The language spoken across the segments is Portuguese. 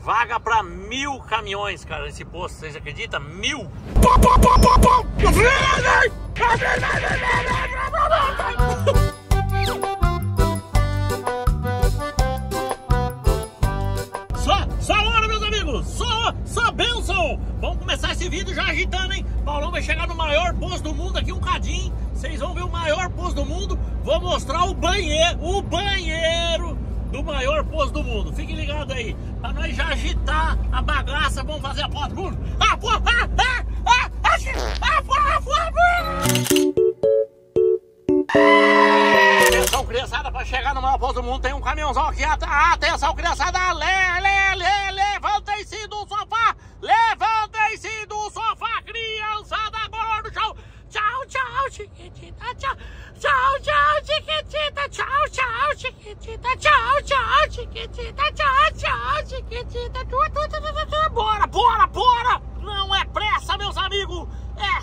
Vaga para 1000 caminhões, cara, nesse posto, vocês acreditam? 1000! Só hora, meus amigos! Só bênção! Vamos começar esse vídeo já agitando, hein? Paulão vai chegar no maior posto do mundo aqui um cadinho. Vocês vão ver o maior posto do mundo. Vou mostrar o banheiro do maior posto do mundo. Fiquem ligados aí, pra nós já agitar a bagaça. Vamos fazer a foto do mundo. Atenção, criançada, pra chegar no maior posto do mundo tem um caminhãozão aqui. Atenção, criançada, levantem-se do sofá. Levantem-se do sofá, criançada, agora no chão. Tchau, tchau, chiquitita, tchau. Tchau, tchau, chiquitita, tchau, tchau, chiquitita, tchau, tchau, chiquitita, tchau, tchau, chiquitita. Bora! Não é pressa, meus amigos, é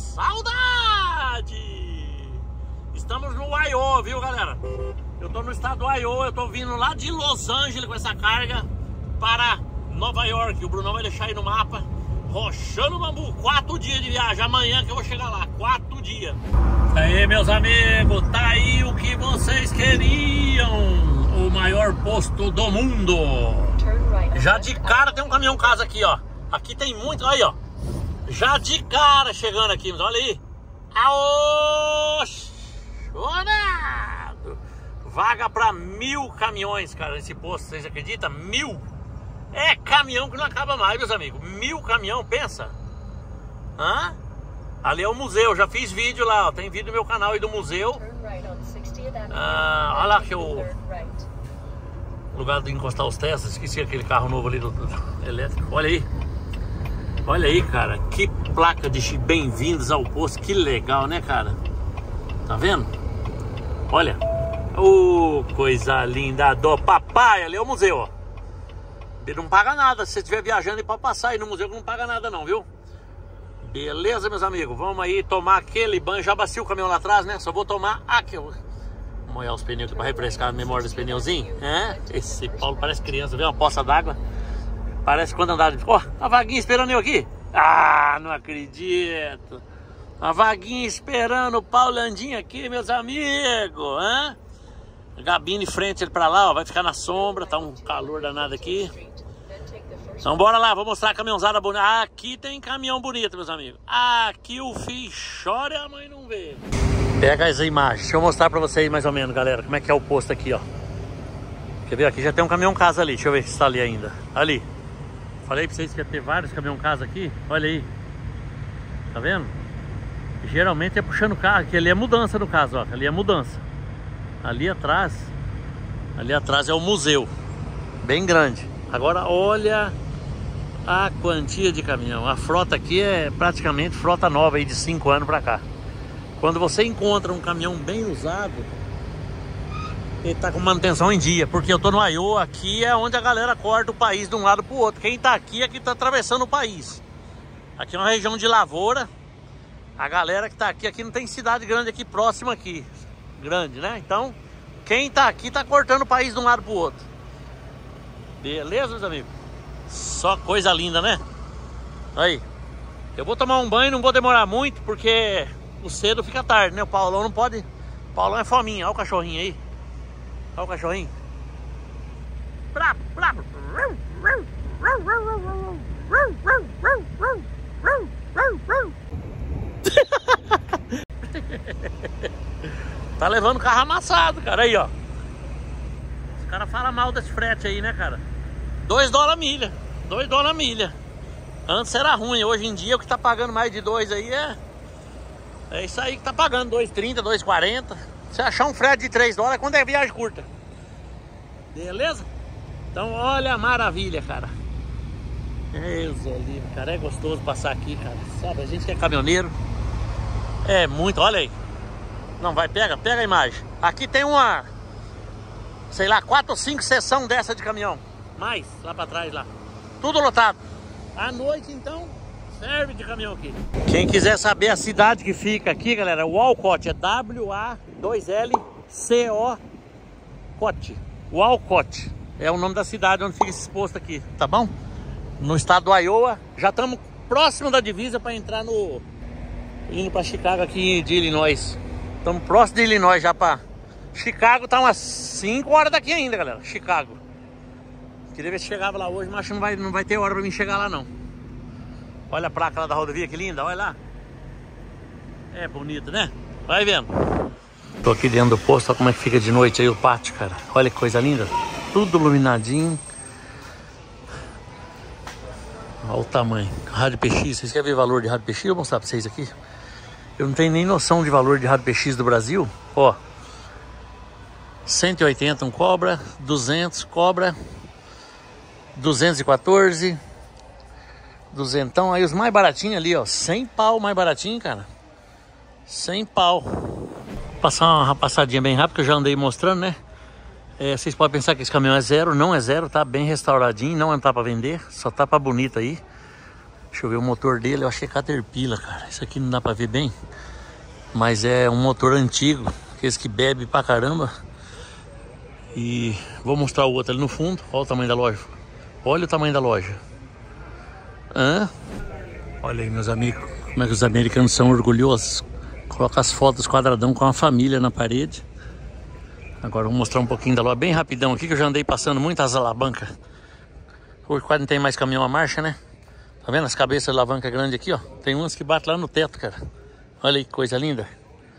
saudade. Estamos no Iowa, viu, galera? Eu tô no estado do Iowa, eu tô vindo lá de Los Angeles com essa carga para Nova York. O Brunão vai deixar aí no mapa. Rochando Bambu, 4 dias de viagem. Amanhã que eu vou chegar lá, 4 dias. Aí, meus amigos, tá aí o que vocês queriam. O maior posto do mundo. Já de cara tem um caminhão casa aqui, ó. Aqui tem muito, aí, ó. Já de cara chegando aqui, mas olha aí. Aô, chorado. Vaga para 1000 caminhões, cara, nesse posto, vocês acreditam? 1000. É caminhão que não acaba mais, meus amigos. 1000 caminhão, pensa. Hã? Ali é o museu, já fiz vídeo lá, ó. Tem vídeo no meu canal aí do museu. Olha lá que o lugar de encostar os testes. Esqueci aquele carro novo ali do elétrico. Olha aí, cara. Que placa de bem-vindos ao posto. Que legal, né, cara? Tá vendo? Olha. Coisa linda do papai. Ali é o museu, ó. Ele não paga nada, se você estiver viajando e pode passar aí no museu que não paga nada não, viu? Beleza, meus amigos, vamos aí tomar aquele banho. Já bacia o caminhão lá atrás, né? Só vou tomar aqui. Vou molhar os pneus aqui pra refrescar a memória dos pneuzinhos. Esse Paulo parece criança, vê uma poça d'água. Parece quando andar de... Ó, a vaguinha esperando eu aqui. Ah, não acredito. A vaguinha esperando o Paulo Andinho aqui, meus amigos. A Gabine em frente ele pra lá, ó, vai ficar na sombra, tá um calor danado aqui. Então bora lá, vou mostrar a caminhãozada bonita. Aqui tem caminhão bonito, meus amigos. Aqui o filho chora e a mãe não vê. Pega essa imagem, deixa eu mostrar pra vocês mais ou menos, galera, como é que é o posto aqui, ó. Quer ver? Aqui já tem um caminhão casa ali, deixa eu ver se tá ali ainda. Ali. Falei pra vocês que ia ter vários caminhão casa aqui, olha aí. Tá vendo? Geralmente é puxando o carro, aqui ali é mudança no caso, ó. Ali é mudança. Ali atrás é o museu, bem grande. Agora olha a quantia de caminhão. A frota aqui é praticamente frota nova aí de 5 anos pra cá. Quando você encontra um caminhão bem usado, ele tá com manutenção em dia. Porque eu tô no Iowa, aqui é onde a galera corta o país de um lado pro outro. Quem tá aqui é que tá atravessando o país. Aqui é uma região de lavoura. A galera que tá aqui não tem cidade grande aqui próxima aqui. Grande, né? Então, quem tá aqui tá cortando o país de um lado pro outro. Beleza, meus amigos? Só coisa linda, né? Aí. Eu vou tomar um banho, não vou demorar muito, porque o cedo fica tarde, né? O Paulão não pode... O Paulão é fominha. Olha o cachorrinho aí. Olha o cachorrinho. Tá levando o carro amassado, cara. Aí, ó. Os caras falam mal desse frete aí, né, cara? $2 a milha. $2 a milha. Antes era ruim. Hoje em dia o que tá pagando mais de 2 aí é isso aí que tá pagando. 2,30, 2,40. Se achar um frete de $3 quando é viagem curta. Beleza? Então olha a maravilha, cara. Livre, cara. É gostoso passar aqui, cara. Sabe, a gente que é caminhoneiro. É muito, olha aí. Não, vai, pega a imagem. Aqui tem uma, sei lá, 4 ou 5 seção dessa de caminhão. Mais, lá pra trás, lá. Tudo lotado. À noite, então, serve de caminhão aqui. Quem quiser saber a cidade que fica aqui, galera, Walcott, é W-A-2-L-C-O-Cott. Walcott. É o nome da cidade onde fica esse posto aqui, tá bom? No estado do Iowa. Já estamos próximo da divisa para entrar no... indo para Chicago aqui de Illinois. Estamos próximo de Illinois já para... Chicago tá umas 5 horas daqui ainda, galera. Chicago. Queria ver se chegava lá hoje, mas acho que não vai ter hora para mim chegar lá, não. Olha a placa lá da rodovia, que linda, olha lá. É bonito, né? Vai vendo. Tô aqui dentro do posto, olha como é que fica de noite aí o pátio, cara. Olha que coisa linda. Tudo iluminadinho. Olha o tamanho. Rádio PX, vocês querem ver o valor de Rádio PX? Eu vou mostrar pra vocês aqui. Eu não tenho nem noção de valor de Rádio PX do Brasil. Ó. 180 um cobra, 200 cobra, 214, 200. Aí os mais baratinhos ali, ó. 100 pau mais baratinho, cara. 100 pau. Vou passar uma passadinha bem rápido, que eu já andei mostrando, né? Vocês podem pensar que esse caminhão é zero. Não é zero, tá bem restauradinho. Não tá pra vender, só tá pra bonito aí. Deixa eu ver o motor dele. Eu acho que é Caterpillar, cara. Isso aqui não dá pra ver bem, mas é um motor antigo, aqueles que bebe pra caramba. E vou mostrar o outro ali no fundo. Olha o tamanho da loja. Olha o tamanho da loja. Olha aí, meus amigos, como é que os americanos são orgulhosos. Coloca as fotos quadradão com a família na parede. Agora vou mostrar um pouquinho da loja bem rapidão aqui, que eu já andei passando muitas alavancas. Hoje quase não tem mais caminhão à marcha, né? Tá vendo as cabeças de alavanca grande aqui, ó? Tem umas que batem lá no teto, cara. Olha aí que coisa linda.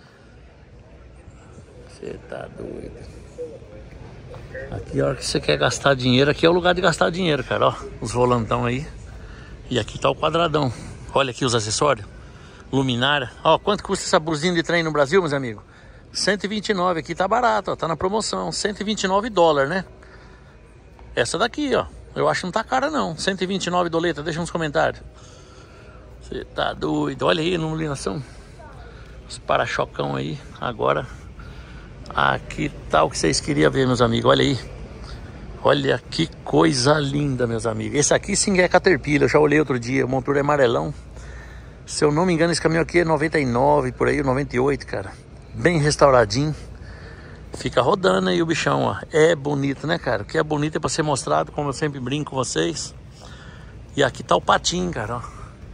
Você tá doido. Aqui, a hora que você quer gastar dinheiro, aqui é o lugar de gastar dinheiro, cara, ó. Os volantão aí. E aqui tá o quadradão. Olha aqui os acessórios. Luminária. Ó, quanto custa essa buzina de trem no Brasil, meus amigos? 129, aqui tá barato, ó, tá na promoção. 129 dólares, né? Essa daqui, ó. Eu acho que não tá cara, não. 129 doleta, deixa nos comentários. Você tá doido. Olha aí a iluminação. Os para-chocão aí. Agora, aqui tá o que vocês queriam ver, meus amigos. Olha aí. Olha que coisa linda, meus amigos. Esse aqui sim é Caterpillar. Eu já olhei outro dia. O motor é amarelão. Se eu não me engano, esse caminhão aqui é 99, por aí, 98, cara. Bem restauradinho. Fica rodando aí o bichão, ó. É bonito, né, cara? O que é bonito é pra ser mostrado, como eu sempre brinco com vocês. E aqui tá o patinho, cara, ó.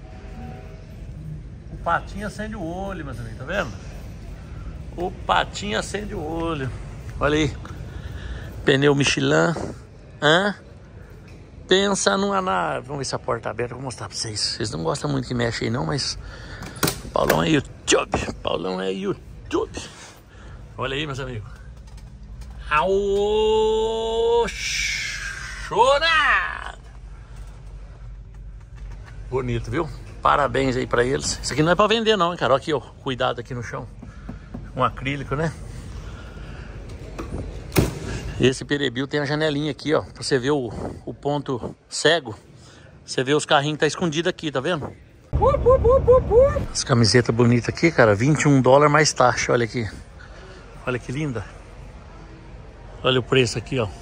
O patinho acende o olho, meus amigos, tá vendo? O patinho acende o olho. Olha aí. Pneu Michelin. Pensa numa nave. Vamos ver se a porta tá aberta. Vou mostrar pra vocês. Vocês não gostam muito que mexe aí não, mas Paulão é YouTube. Paulão é YouTube. Olha aí, meus amigos. Aô, chora! Bonito, viu? Parabéns aí pra eles. Isso aqui não é pra vender não, hein, cara. Olha aqui, ó. Cuidado aqui no chão. Um acrílico, né? Esse Perebil tem a janelinha aqui, ó. Pra você ver o ponto cego. Você vê os carrinhos que tá escondido aqui, tá vendo? As camisetas bonitas aqui, cara. 21 dólares mais taxa, olha aqui. Olha que linda. Olha o preço aqui, ó.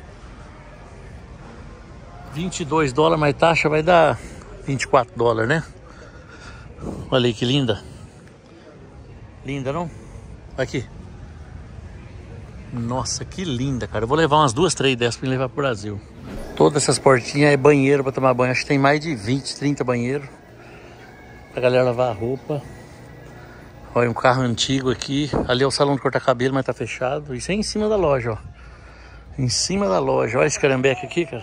22 dólares mais taxa vai dar 24 dólares, né? Olha aí que linda. Linda, não? Olha aqui. Nossa, que linda, cara. Eu vou levar umas 2, 3 dessas pra me levar pro Brasil. Todas essas portinhas é banheiro pra tomar banho. Acho que tem mais de 20, 30 banheiros pra galera lavar a roupa. Olha, um carro antigo aqui. Ali é o salão de cortar cabelo, mas tá fechado. Isso é em cima da loja, ó. Em cima da loja. Olha esse carambeque aqui, cara.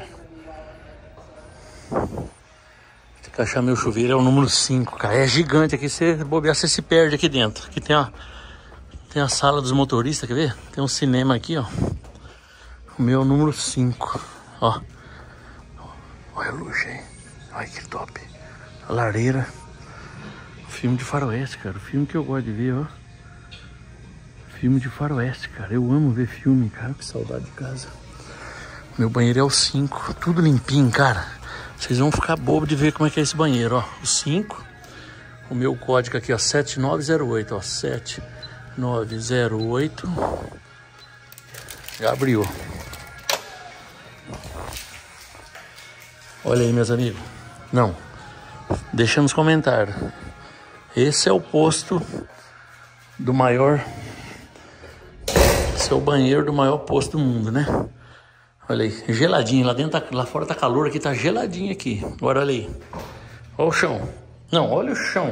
Tem que achar meu chuveiro. É o número 5, cara. É gigante aqui. Se bobear, você se perde aqui dentro. Aqui tem a sala dos motoristas, quer ver? Tem um cinema aqui, ó. O meu é o número 5. Ó. Olha o luxo aí. Olha que top. A lareira. Filme de faroeste, cara. O filme que eu gosto de ver, ó. Filme de faroeste, cara. Eu amo ver filme, cara. Que saudade de casa. Meu banheiro é o 5. Tudo limpinho, cara. Vocês vão ficar bobo de ver como é que é esse banheiro, ó. O 5. O meu código aqui, ó. 7908, ó. 7908. Já abriu. Olha aí, meus amigos. Não. Deixa nos comentários. Esse é o posto do maior... Esse é o banheiro do maior posto do mundo, né? Olha aí, geladinho. Lá dentro, lá fora tá calor, aqui tá geladinho aqui. Agora olha aí. Olha o chão. Não, olha o chão.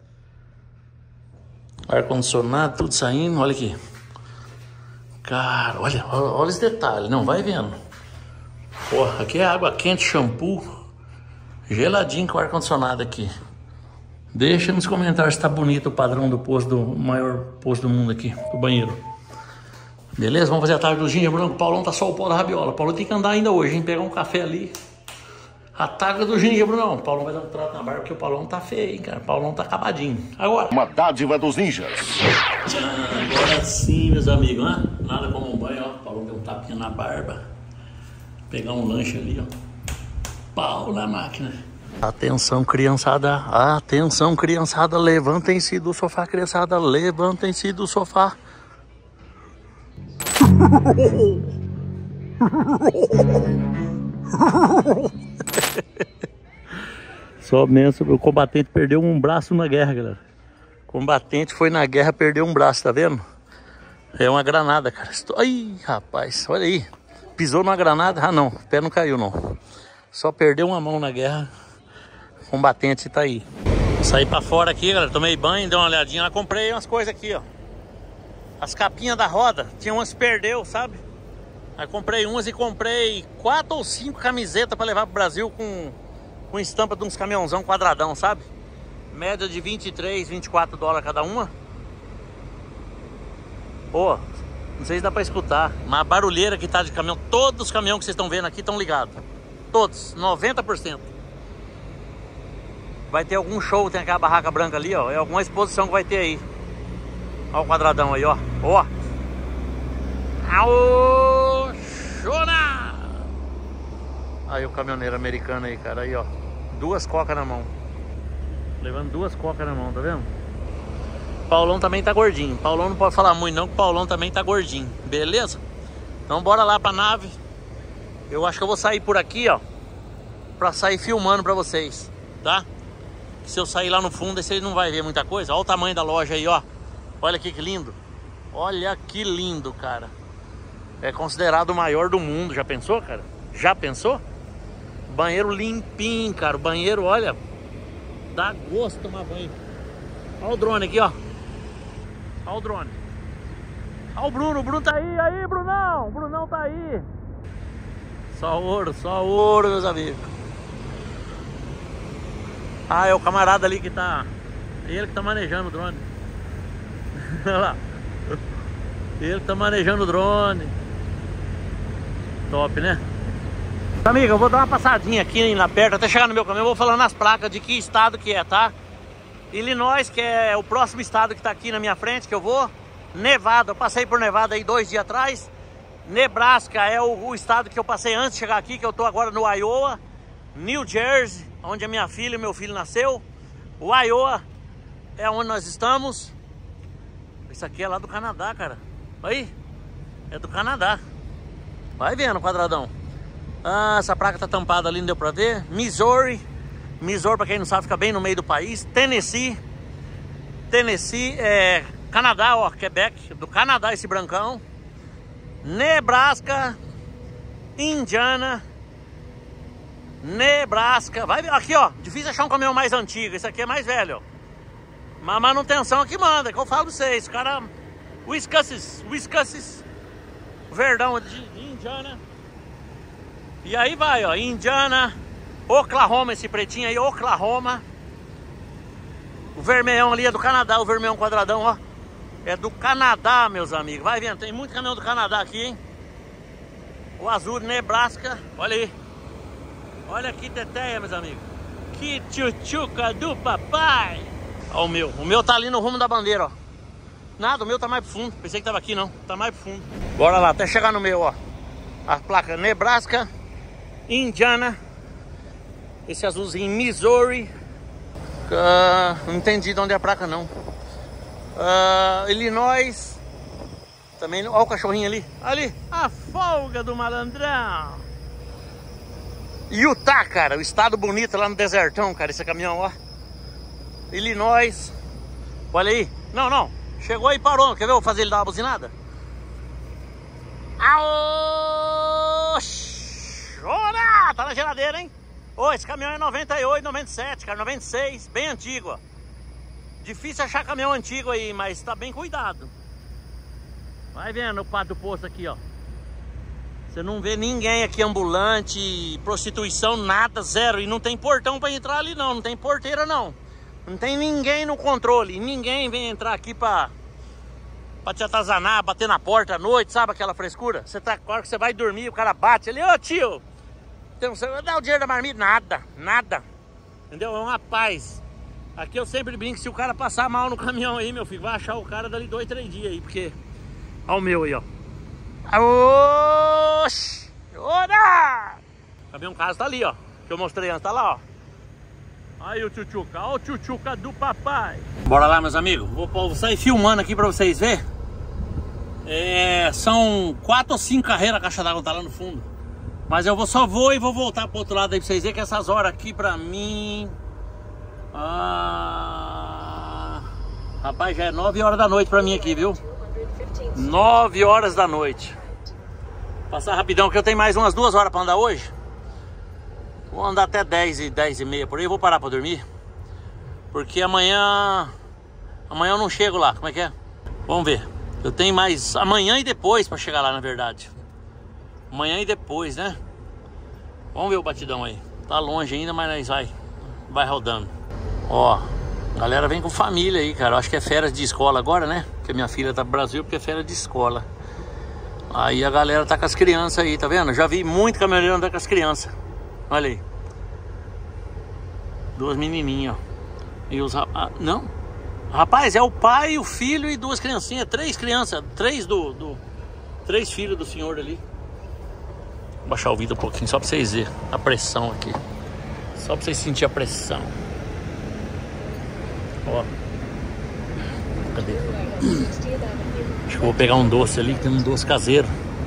Ar-condicionado, tudo saindo. Olha aqui. Cara, olha esse detalhe. Não, vai vendo. Porra, aqui é água quente, shampoo. Geladinho com ar-condicionado aqui. Deixa nos comentários se tá bonito o padrão do posto, do maior posto do mundo aqui, do banheiro. Beleza? Vamos fazer a tarde do ginja branco. O Paulão tá só o pó da rabiola. O Paulão tem que andar ainda hoje, hein? Pegar um café ali. A tarde do ginja branco. O Paulão vai dar um trato na barba porque o Paulão tá feio, hein, cara? O Paulão tá acabadinho. Agora. Uma dádiva dos ninjas. Agora sim, meus amigos, né? Nada como um banho, ó. O Paulão deu um tapinha na barba. Pegar um lanche ali, ó. Pau na máquina. Atenção, criançada. Atenção, criançada. Levantem-se do sofá, criançada. Levantem-se do sofá. Só mesmo, o combatente perdeu um braço na guerra, galera. O combatente foi na guerra, perdeu um braço, tá vendo? É uma granada, cara. Ai, rapaz, olha aí. Pisou numa granada. Ah, não, o pé não caiu, não. Só perdeu uma mão na guerra. O combatente tá aí. Saí pra fora aqui, galera. Tomei banho, dei uma olhadinha lá. Comprei umas coisas aqui, ó. As capinhas da roda. Tinha umas que perdeu, sabe? Aí comprei umas e comprei 4 ou 5 camisetas pra levar pro Brasil com estampa de uns caminhãozão quadradão, sabe? Média de 23, 24 dólares cada uma. Pô, não sei se dá pra escutar, mas a barulheira que tá de caminhão, todos os caminhões que vocês estão vendo aqui estão ligados. Todos, 90%. Vai ter algum show, tem aquela barraca branca ali, ó. É alguma exposição que vai ter aí. Ó o quadradão aí, ó. Ó. Aô, chora! Aí o caminhoneiro americano aí, cara. Aí, ó. 2 cocas na mão. Levando 2 cocas na mão, tá vendo? Paulão também tá gordinho. Paulão não pode falar muito não, que o Paulão também tá gordinho. Beleza? Então bora lá pra nave. Eu acho que eu vou sair por aqui, ó. Pra sair filmando pra vocês, tá? Se eu sair lá no fundo, aí vocês não vai ver muita coisa. Olha o tamanho da loja aí, ó. Olha aqui que lindo. Olha que lindo, cara. É considerado o maior do mundo. Já pensou, cara? Já pensou? Banheiro limpinho, cara. O banheiro, olha, dá gosto de tomar banho. Olha o drone aqui, ó. Olha o drone. Olha o Bruno. O Bruno tá aí. Aí, Brunão. O Brunão tá aí. Só ouro, meus amigos. Ah, é o camarada ali que tá... Ele que tá manejando o drone. Olha lá. Ele que tá manejando o drone. Top, né? Amiga, eu vou dar uma passadinha aqui lá perto, até chegar no meu caminhão. Eu vou falando as placas de que estado que é, tá? Illinois, que é o próximo estado que tá aqui na minha frente, que eu vou. Nevada, eu passei por Nevada aí 2 dias atrás. Nebraska é o estado que eu passei antes de chegar aqui, que eu tô agora no Iowa. New Jersey, onde a minha filha e meu filho nasceu. O Iowa é onde nós estamos. Isso aqui é lá do Canadá, cara. Aí, é do Canadá. Vai vendo o quadradão. Ah, essa placa tá tampada ali, não deu pra ver. Missouri. Missouri, pra quem não sabe, fica bem no meio do país. Tennessee. Tennessee é Canadá, ó, Quebec. Do Canadá esse brancão. Nebraska. Indiana. Nebraska. Vai ver aqui, ó. Difícil achar um caminhão mais antigo. Esse aqui é mais velho, ó. Mas a manutenção aqui manda, que eu falo pra vocês. O cara... Wisconsin. Verdão de Indiana. E aí vai, ó. Indiana. Oklahoma, esse pretinho aí, Oklahoma. O vermelhão ali é do Canadá. O vermelhão quadradão, ó. É do Canadá, meus amigos. Vai vendo, tem muito caminhão do Canadá aqui, hein? O azul, Nebraska. Olha aí. Olha que teteia, meus amigos. Que tchutchuca do papai. Ó o meu. O meu tá ali no rumo da bandeira, ó. Nada, o meu tá mais pro fundo. Pensei que tava aqui, não. Tá mais pro fundo. Bora lá, até chegar no meu, ó. A placa Nebraska, Indiana. Esse azulzinho, Missouri. Não entendi de onde é a placa, não. Illinois. Também, ó o cachorrinho ali. Ali, a folga do malandrão. Utah, cara, o estado bonito lá no desertão, cara, esse caminhão, ó. Illinois. Olha aí. Não. Chegou aí e parou. Quer ver eu fazer ele dar uma buzinada? Aô! tá na geladeira, hein? Ô, esse caminhão é 98, 97, cara, 96, bem antigo, ó. Difícil achar caminhão antigo aí, mas tá bem cuidado. Vai vendo o pátio do posto aqui, ó. Você não vê ninguém aqui ambulante, prostituição, nada, zero. E não tem portão pra entrar ali não, não tem porteira não. Não tem ninguém no controle, ninguém vem entrar aqui pra te atazanar, bater na porta à noite, sabe aquela frescura? Você tá, a hora que você vai dormir, o cara bate ali, ô tio, dá o dinheiro da marmita, nada, nada. Entendeu? É uma paz. Aqui eu sempre brinco, se o cara passar mal no caminhão aí, meu filho, vai achar o cara dali 2, 3 dias aí, porque... Olha o meu aí, ó. Oxi! Ora! O caminhão casa tá ali, ó. Que eu mostrei antes, tá lá, ó. Aí o tchutchuca, ó o tchutchuca do papai. Bora lá, meus amigos. Vou sair filmando aqui pra vocês verem. São 4 ou 5 carreiras a caixa d'água tá lá no fundo. Mas eu só vou e vou voltar pro outro lado aí pra vocês verem que essas horas aqui pra mim... Rapaz, já é 9 horas da noite pra mim aqui, viu? 9 horas da noite. Passar rapidão que eu tenho mais umas 2 horas pra andar hoje. Vou andar até 10 e meia por aí. Vou parar pra dormir. Porque amanhã eu não chego lá. Como é que é? Vamos ver. Eu tenho mais amanhã e depois pra chegar lá, na verdade. Amanhã e depois, né? Vamos ver o batidão aí. Tá longe ainda, mas nós vai rodando. Ó, galera vem com família aí, cara. Eu acho que é férias de escola agora, né? Porque minha filha tá pro Brasil porque é férias de escola. Aí a galera tá com as crianças aí, tá vendo? Já vi muito caminhoneiro andar com as crianças. Olha aí. 2 menininhas, ó. E os rapazes... Não. Rapaz, é o pai, o filho e 2 criancinhas. 3 crianças. 3 3 filhos do senhor ali. Vou baixar o vídeo um pouquinho só pra vocês verem a pressão aqui. Só pra vocês sentirem a pressão. Ó. Cadê? Acho que eu vou pegar um doce ali, que tem um doce caseiro.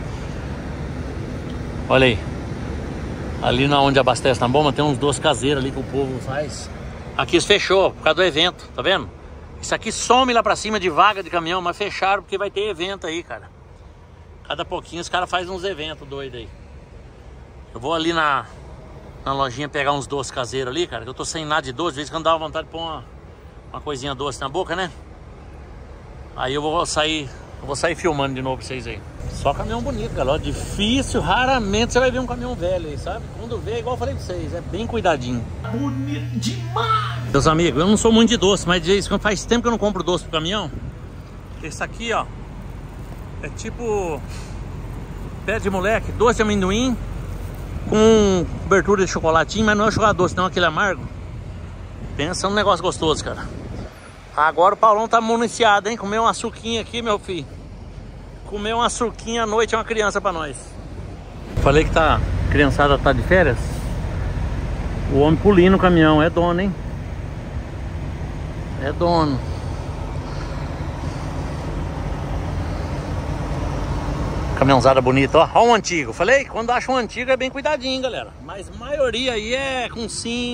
Olha aí. Ali na onde abastece na bomba tem uns doces caseiros ali que o povo faz. Aqui isso fechou por causa do evento, tá vendo? Isso aqui some lá pra cima de vaga de caminhão, mas fecharam porque vai ter evento aí, cara. Cada pouquinho os caras fazem uns eventos doidos aí. Eu vou ali na lojinha pegar uns doces caseiros ali, cara, que eu tô sem nada de doce. Às vezes quando dá vontade de pôr uma coisinha doce na boca, né? Aí eu vou sair filmando de novo pra vocês aí. Só caminhão bonito, galera. Difícil, raramente você vai ver um caminhão velho aí, sabe? Quando vê, igual eu falei pra vocês, é bem cuidadinho. Bonito demais! Meus amigos, eu não sou muito de doce, mas faz tempo que eu não compro doce pro caminhão. Esse aqui, ó, é tipo pé de moleque, doce de amendoim com cobertura de chocolatinho, mas não é chocolate doce, não, aquele amargo. Pensa num negócio gostoso, cara. Agora o Paulão tá municiado, hein? Comeu uma suquinha aqui, meu filho. Comer uma suquinha à noite é uma criança pra nós. Falei que a criançada tá de férias. O homem pulindo o caminhão, é dono, hein? É dono. Caminhãozada bonita, ó. Ó um antigo. Falei, quando acha um antigo é bem cuidadinho, galera. Mas a maioria aí é com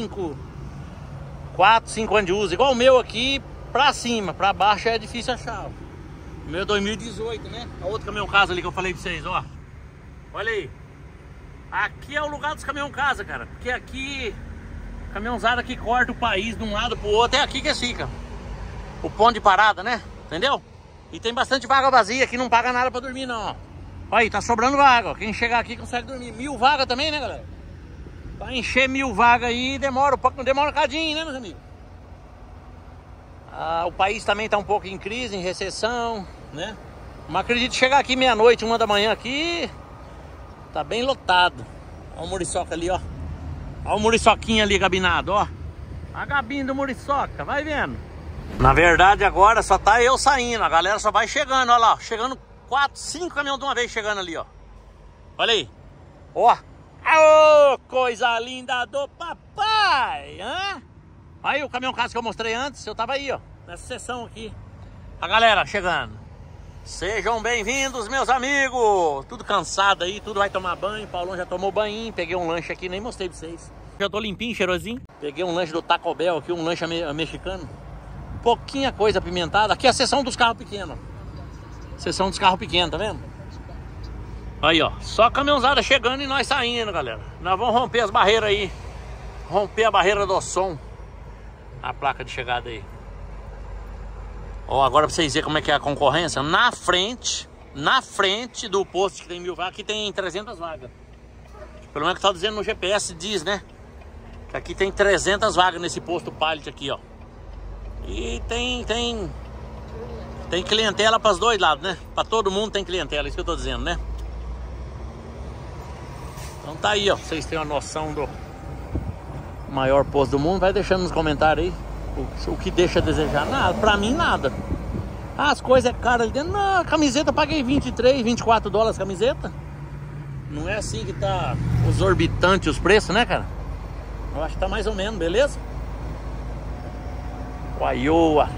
4, 5 anos de uso. Igual o meu aqui, pra cima. Pra baixo é difícil achar. O meu é 2018, né? A outra caminhão casa ali que eu falei pra vocês, ó. Olha aí. Aqui é o lugar dos caminhão casa, cara. Porque aqui, caminhãozada que corta o país de um lado pro outro. É aqui que fica. O ponto de parada, né? Entendeu? E tem bastante vaga vazia aqui, não paga nada pra dormir, não, ó. Olha aí, tá sobrando vaga, ó. Quem chegar aqui consegue dormir. 1000 vagas também, né, galera? Pra encher 1000 vagas aí demora um cadinho, né, meus amigos? O país também tá um pouco em crise, em recessão, né? Mas acredito chegar aqui meia-noite, 1 da manhã aqui, tá bem lotado. Olha o muriçoca ali, ó. Olha o muriçoquinho ali, gabinado, ó. A gabinha do muriçoca, vai vendo. Na verdade agora só tá eu saindo, a galera só vai chegando, olha lá, chegando 4, 5 caminhões de uma vez chegando ali, ó. Olha aí, ó. Ô, coisa linda do papai, hã? Aí o caminhão casa que eu mostrei antes, eu tava aí, ó, nessa seção aqui. A galera chegando. Sejam bem-vindos, meus amigos. Tudo cansado aí, tudo vai tomar banho. Paulão já tomou banho, peguei um lanche aqui, nem mostrei pra vocês. Já tô limpinho, cheirosinho. Peguei um lanche do Taco Bell aqui, um lanche mexicano. Pouquinha coisa apimentada. Aqui é a seção dos carros pequenos. Seção dos carros pequenos, tá vendo? Aí, ó, só caminhãozada chegando e nós saindo, galera. Nós vamos romper as barreiras aí. Romper a barreira do som. A placa de chegada aí. Ó, agora pra vocês verem como é que é a concorrência. Na frente do posto que tem 1000 vagas, aqui tem 300 vagas. Pelo menos que tá dizendo no GPS, diz, né? Que aqui tem 300 vagas nesse posto Pallet aqui, ó. E tem clientela para os dois lados, né? Para todo mundo tem clientela, isso que eu tô dizendo, né? Então tá aí, ó. Vocês têm uma noção do maior posto do mundo. Vai deixando nos comentários aí o que deixa a desejar. Nada, pra mim nada. As coisas é caras ali dentro. Não, a camiseta eu paguei 23, 24 dólares a camiseta. Não é assim que tá exorbitante os preços, né, cara? Eu acho que tá mais ou menos, beleza? Uaiô.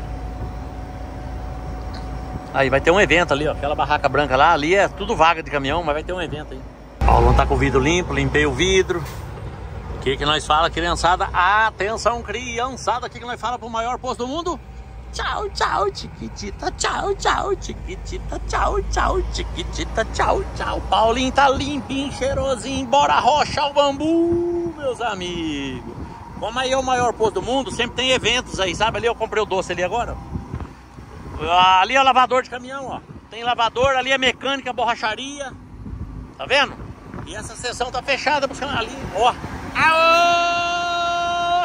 Aí vai ter um evento ali, ó. Aquela barraca branca lá, ali é tudo vaga de caminhão, mas vai ter um evento aí. Paulão tá com o vidro limpo, limpei o vidro. O que nós fala, criançada? Atenção, criançada, o que nós fala pro maior posto do mundo? Tchau, tchau, chiquitita, tchau, tchau, chiquitita, tchau, tchau, chiquitita, tchau, tchau. Paulinho tá limpinho, cheirosinho, bora rochar o bambu, meus amigos. Como aí é o maior posto do mundo, sempre tem eventos aí, sabe? Ali eu comprei o doce ali agora. Ali é o lavador de caminhão, ó. Tem lavador, ali é mecânica, borracharia. Tá vendo? E essa seção tá fechada, buscando ali, ó. Aô!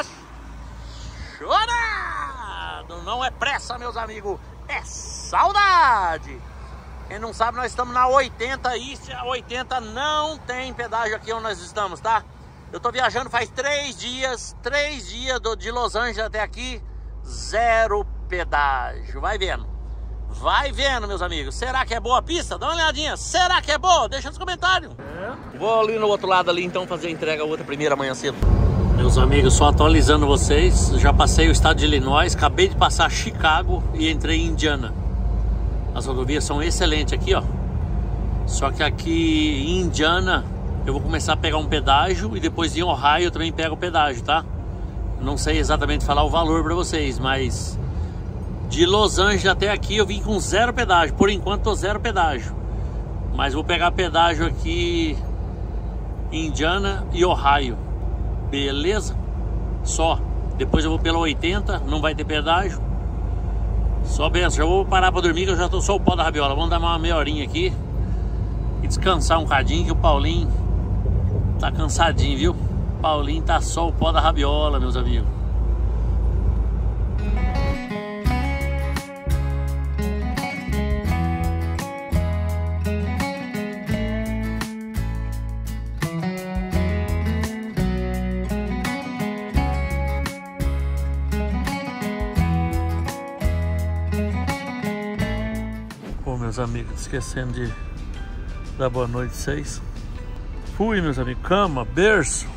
Chorado! Não é pressa, meus amigos, é saudade! Quem não sabe, nós estamos na 80 East. A 80 não tem pedágio aqui onde nós estamos, tá? Eu tô viajando faz 3 dias de Los Angeles até aqui, 0 pedágio. Vai vendo, meus amigos. Será que é boa a pista? Dá uma olhadinha. Será que é boa? Deixa nos comentários. Vou ali no outro lado ali, então, fazer a entrega outra primeira amanhã cedo. Meus amigos, só atualizando vocês. Já passei o estado de Illinois, acabei de passar Chicago e entrei em Indiana. As rodovias são excelentes aqui, ó. Só que aqui em Indiana eu vou começar a pegar um pedágio e depois em Ohio eu também pego o pedágio, tá? Não sei exatamente falar o valor pra vocês, mas de Los Angeles até aqui eu vim com 0 pedágio. Por enquanto tô 0 pedágio. Mas vou pegar pedágio aqui em Indiana e Ohio. Beleza? Só. Depois eu vou pela 80, não vai ter pedágio. Só benção, já vou parar pra dormir que eu já tô só o pó da rabiola. Vamos dar uma meia horinha aqui e descansar um cadinho, que o Paulinho tá cansadinho, viu? O Paulinho tá só o pó da rabiola, meus amigos. Meus amigos, esquecendo de dar boa noite a vocês. Fui, meus amigos, cama, berço,